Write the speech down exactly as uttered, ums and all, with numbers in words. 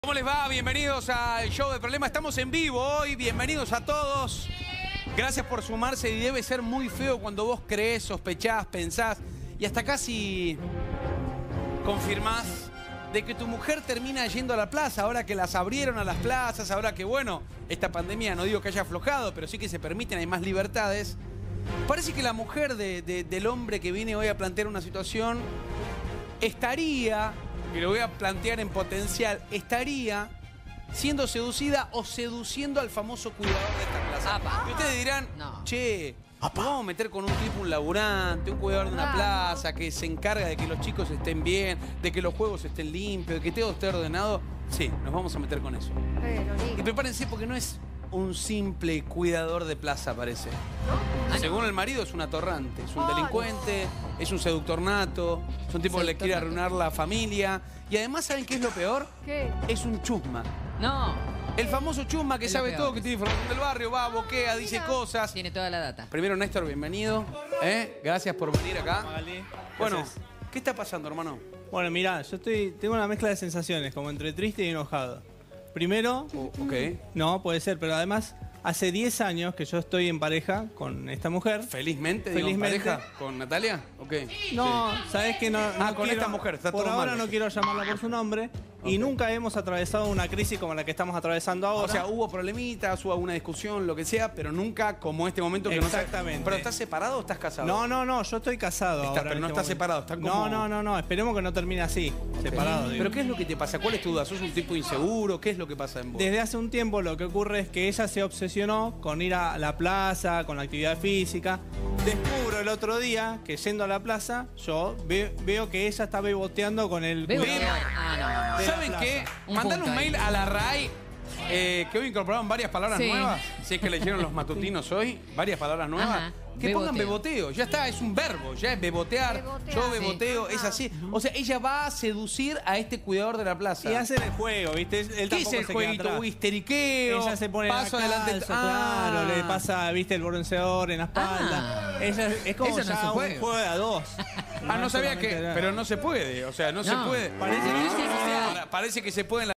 ¿Cómo les va? Bienvenidos al Show de Problema. Estamos en vivo hoy. Bienvenidos a todos. Gracias por sumarse. Y debe ser muy feo cuando vos creés, sospechás, pensás y hasta casi confirmás de que tu mujer termina yendo a la plaza ahora que las abrieron a las plazas, ahora que, bueno, esta pandemia no digo que haya aflojado, pero sí que se permiten, hay más libertades. Parece que la mujer de, de, del hombre que viene hoy a plantear una situación estaría, que lo voy a plantear en potencial, estaría siendo seducida o seduciendo al famoso cuidador de esta plaza. Apa. Y ustedes dirán, no. che, nos vamos a meter con un tipo, un laburante, un cuidador de una plaza que se encarga de que los chicos estén bien, de que los juegos estén limpios, de que todo esté ordenado. Sí, nos vamos a meter con eso. Pero, y prepárense porque no es un simple cuidador de plaza, parece. ¿No? Según el marido es un atorrante, es un Ay. delincuente, es un seductor nato, es un tipo que le quiere Seductor nato. arruinar la familia. Y además, ¿saben qué es lo peor? ¿Qué? Es un chusma. No. El famoso chusma que Es lo sabe peor. todo, que tiene información del barrio, va, boquea, dice Mira. cosas. Tiene toda la data. Primero, Néstor, bienvenido. ¿Eh? Gracias por venir acá. Magali, Bueno, gracias. ¿qué está pasando, hermano? Bueno, mirá, yo estoy, tengo una mezcla de sensaciones, como entre triste y enojado. Primero, Oh, ok. no, puede ser, pero además, hace diez años que yo estoy en pareja con esta mujer. Felizmente, digo, en Felizmente. pareja con Natalia. Ok. No, sabes que no, no Ah, con quiero- esta mujer, está por todo ahora mal. no quiero llamarla por su nombre. Y Ok. nunca hemos atravesado una crisis como la que estamos atravesando ahora. O sea, hubo problemitas, hubo alguna discusión, lo que sea, pero nunca como este momento que no sé- Exactamente. ¿Pero estás separado o estás casado? No, no, no, yo estoy casado Estás, ahora. pero en no este estás momento. separado, están como- No, no, no, no, esperemos que no termine así, separado. digo. ¿Pero qué es lo que te pasa? ¿Cuál es tu duda? ¿Sos un tipo inseguro? ¿Qué es lo que pasa en vos? Desde hace un tiempo lo que ocurre es que ella se obsesionó con ir a la plaza, con la actividad física. Descubro el otro día que yendo a la plaza, yo ve- veo que ella está beboteando con el... Veo cuidador. que- Ah, no, no. de la ¿Saben plaza. qué? Un Mandale punto un ahí. mail a la R A I, eh, que hoy incorporaron varias palabras Sí. nuevas. Si es que leyeron los matutinos hoy, varias palabras nuevas. Ajá. Que pongan Beboteo. beboteo. Ya está, es un verbo. Ya es bebotear. Bebotear. Yo Sí. beboteo, es así. O sea, ella va a seducir a este cuidador de la plaza. Y hacen el juego, ¿viste? Él ¿Qué es tampoco el se queda jueguito? atrás. Histeriqueo. Ella se pone paso la adelante. calza, Ah. claro, le pasa, viste, el bronceador en la espalda. Ah. Ella es como Eso no ya es un un juego. juego de a dos. Ah, no es sabía que. solamente de- Pero no se puede. O sea, no, se No. puede. Parece que Sí, sí, sí. Ahora, parece que se puede en la